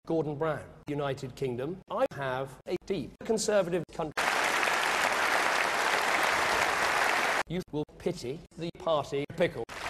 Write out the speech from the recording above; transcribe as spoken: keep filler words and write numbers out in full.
Gordon Brown, United Kingdom. I have a deep conservative country. You will pity the party pickle.